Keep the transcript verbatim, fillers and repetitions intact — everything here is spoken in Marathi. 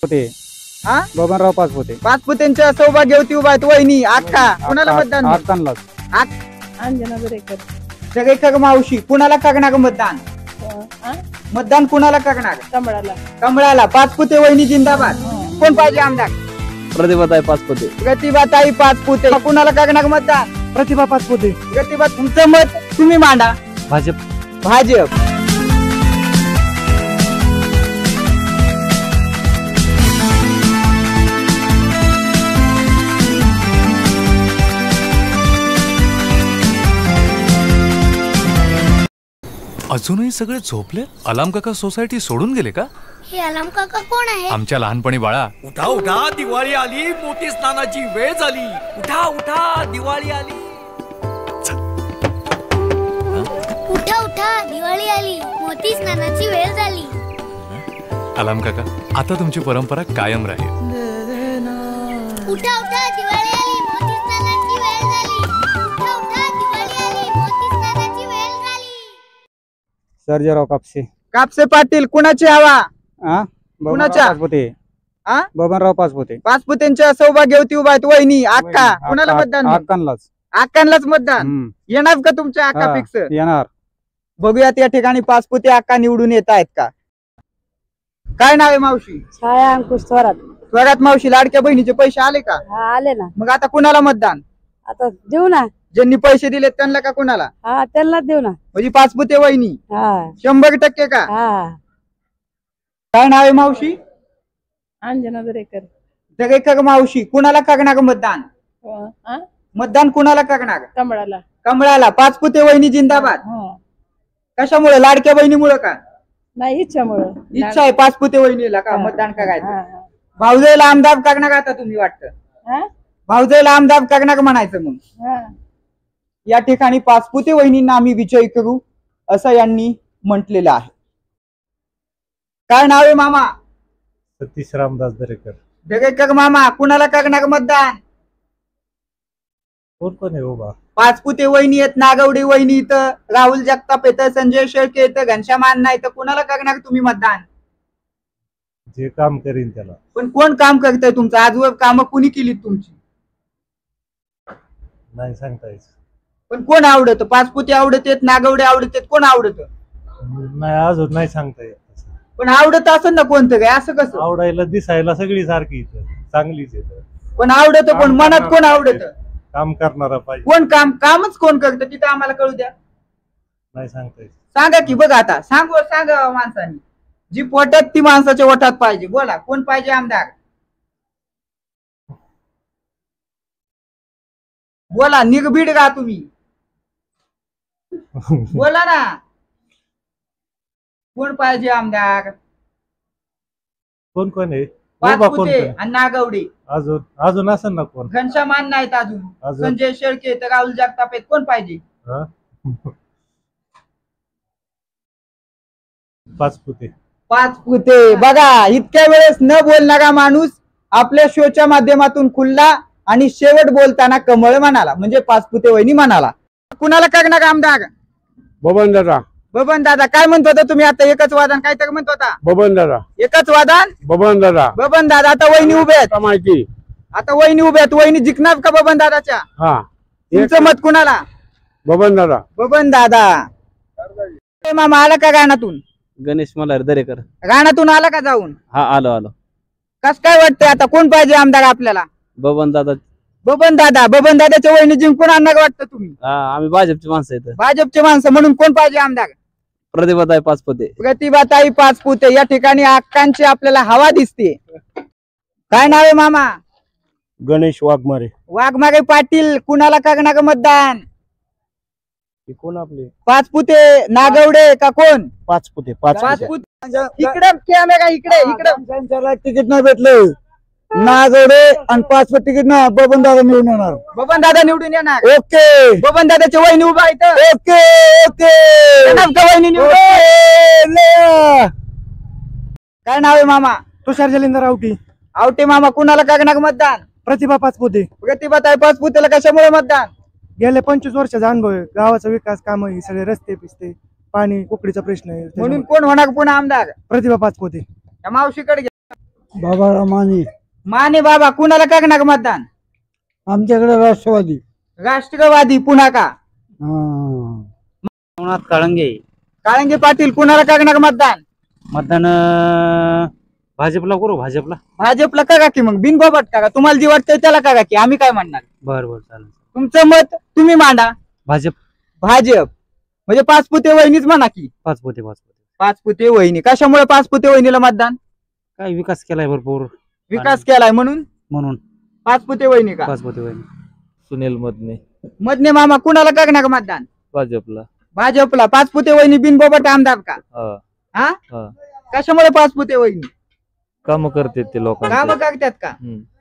होते हा बबनराव पाचपुते. पाचपुतेंच्या सौभाग्यवती उभा आहेत वहिनी अक्का. कुणाला मतदान? अक्कांनाच. अंजना दरेकर. सगळे खग मावशी कुणाला करणार मतदान? मतदान कुणाला करणार? कमळाला. कमळाला. पाचपुते वहिनी जिंदाबाद. कोण पाहिजे आमदार? प्रतिभाताई पाचपुते. प्रतिभाताई पाचपुते. कुणाला करणार मतदान? प्रतिभा पाचपुते. प्रतिभा. तुमचं मत तुम्ही मांडा. भाजप. भाजप. अजूनही सगळे झोपले? अलाम काका सोसायटी सोडून गेले का? हे अलाम काका कोण आहे? आमच्या लहानपणी बाळा. उठा उठा दिवाळी आली, मोठी स्नानाची वेळ झाली. उठा उठा दिवाळी आली. उठा उठा दिवाळी आली, मोठी स्नानाची वेळ झाली. अलाम काका आता तुमची परंपरा कायम राहील. उठा उठा दिवाळी आली, मोठी स्नानाची वेळ झाली. उठा उठा दिवाळी आली, मोठी स्नानाची वेळ झाली. सर्जेराव कापसे. कापसे पाटील. कुणाची हवा? हा कुणाच्या? पाचपुते. हा बबनराव पाचपुते. पाचपुतेंच्या सौभाग्यवती उभा आहेत वहिनी अक्का. कुणाला मतदान? अक्कांनाच. अक्कांनाच मतदान. येणार का तुमच्या अक्का फिक्स? येणार. बघूयात या ठिकाणी पाचपुते अक्का निवडून येत आहेत का. काय नाव आहे मावशी? छाया अंकुश थोरात. थोरात मावशी. लाडक्या बहिणीचे पैसे आले का? हा आले ना. मग आता कुणाला मतदान? आता देऊ ना. ज्यांनी पैसे दिलेत त्यांना का कुणाला? हा त्यांना देऊ ना. म्हणजे पाचपुते वहिनी. हा शंभर टक्के का? हा. काय नाव आहे मावशी? अंजना दरेकर. सगळे खग मावशी कुणाला करणार मतदान? मतदान कुणाला करणार? कमळाला. कमळाला. पाचपुते वहिनी जिंदाबाद. कशामुळे? लाडक्या बहिणीमुळे का? नाही इच्छामुळे. इच्छा आहे पाचपुते वहिनीला का मतदान करायचं? भाऊजाईला आमदार करणार आता तुम्ही वाटतं? भाऊजाईला आमदार करणार म्हणायचं. मग या ठिकाणी पाचपुते वहिनींना आम्ही विजयी करू असं यांनी म्हटलेलं आहे. काय नाव आहे मामा? सतीश रामदास दरेकर. दरेकर मामा. कुणाला करणार मतदान? कोण कोण आहे उभा? पाचपुते वहिनी आहेत, नागवडे वहिनी इथं, राहुल जगताप येतं, संजय शेळके येतं, घनश्याम अण्णा येतं. कुणाला करणार तुम्ही मतदान? जे काम करीन त्याला. पण कोण काम करतंय तुमचं? आजवर काम कुणी केलीत तुमची? नाही सांगता येत. पण कोण आवडत? पाचपुते आवडत आहेत, नागवडे आवडत आहेत, कोण आवडत? नाही अजून नाही सांगता येत. पण आवडत असेल ना कोणतं काय? असं कसं? आवडायला दिसायला सगळी सारखी चांगलीच येत. पण आवडत पण मनात कोण आवडत? काम करणारा पाहिजे. कोण काम? कामच कोण करतं तिथं आम्हाला कळू द्या. नाही सांगता येत. सांगा की. बघा आता सांग सांगा माणसाने. जी पोटात ती माणसाच्या ओठात पाहिजे. बोला कोण पाहिजे आमदार? बोला. निर्भीड का तुम्ही? बोला ना. कोण पाहिजे आमदार? कोण कोण आहे? पाचपुते आणि नागवडे. अजून अजून असेल ना कोण? घनश्याम अण्णा आहेत, अजून संजय शेळके आहेत, राहुल जगताप आहेत. कोण पाहिजे? पाचपुते. पाचपुते. बघा इतक्या वेळेस न बोलणारा माणूस आपल्या शोच्या माध्यमातून खुलला आणि शेवट बोलताना कमळ म्हणाला, म्हणजे पाचपुते वहिनी म्हणाला. कुणाला करणार आमदार? बबन दादा. बबन दादा. काय म्हणत होता तुम्ही आता? एकच वादन काय तर म्हणत होता? बबन दादा. एकच वादन. बबन दादा. बबन दादा. आता वहिनी उभे आहेत. माहिती. आता वहिनी उभे आहेत. वहिनी जिंकणार का बबन दादाच्या? हा. तुमचं मत कुणाला? बबन दादा. बबन दादा. मामा आला का रानातून? गणेश मल्हार दरेकर. रानातून आला का जाऊन? हा आलो आलो. कस काय वाटतंय आता? कोण पाहिजे आमदार आपल्याला? बबन दादा. बबन दादा. बबन दादाच्या वहिनी जिंकून आणणार वाटतं तुम्ही? हा आम्ही भाजपची माणसं आहेत. भाजपचे माणसं म्हणून कोण पाहिजे आमदार? प्रतिभाताई पाचपुते. प्रतिभाताई पाचपुते. या ठिकाणी अक्कांची आपल्याला हवा दिसते. काय नाव आहे मामा? गणेश वाघमारे. वाघमारे पाटील. कुणाला करणार मतदान? कोण आपले? पाचपुते नागवडे का कोण? पाचपुते. पाचपुते. इकडे कॅमेरा. इकडे इकडे. तिकीट नाही भेटलं. नागवडे आणि पाचपुते तिकीट ना बबन दादा निवडून येणार. बबन दादा निवडून येणार. ओके. बबन दादाची वहिनी उभा आहे. Okay okay. वहिनी निवडून. काय नाव आहे मामा? तुषार जलिंदर आवटी. आवटे मामा. कुणाला करणार मतदान? प्रतिभा पाचपुते. प्रतिभाताई पाचपुतेला कशामुळे मतदान? गेल्या पंचवीस वर्षाचा अनुभव आहे. गावाचा विकास काम आहे, सगळे रस्ते पिस्ते, पाणी, कुकडीचा प्रश्न आहे. म्हणून कोण होणार पुन्हा आमदार? प्रतिभा पाचपुते. मावशीकडे बाबा माने. माने बाबा कुणाला करणार मतदान? आमच्याकडे राष्ट्रवादी. राष्ट्रवादी पुन्हा का? हा. काळंगे. काळंगे पाटील कुणाला करणार मतदान? मतदान भाजपला करू भाजपला. भाजपला करा की मग बिनबाबत करा. तुम्हाला जी वाटतंय त्याला करा की आम्ही काय म्हणणार. बर बर चालेल. तुमचं मत तुम्ही मांडा. भाजप. भाजप म्हणजे पाचपुते वहिनीच म्हणा की. पाचपोते पाचपोते. पाचपुते वहिनी कशामुळे पाचपुते वहिनीला मतदान? काय विकास केलाय भरपूर विकास केलाय म्हणून म्हणून पाचपुते वहिनी का? पाचपोते वहिनी. सुनील मदने. मधने मामा कुणाला करणार मतदान? भाजपला. भाजपला. पाचपुते वहिनी बिनबाबत आमदार का? हा. हा हा. कशामुळे पाचपुते वहिनी? काम करते ते लोकांचे. काम करतात का? हम्म.